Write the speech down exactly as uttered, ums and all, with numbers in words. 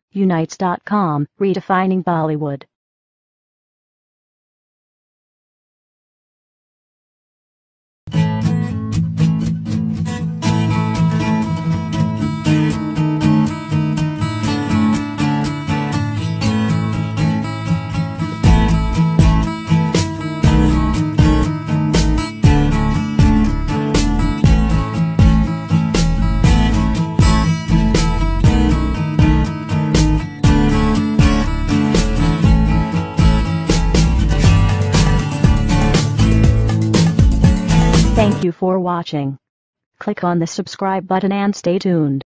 Unites dot com, redefining Bollywood. Thank you for watching. Click on the subscribe button and stay tuned.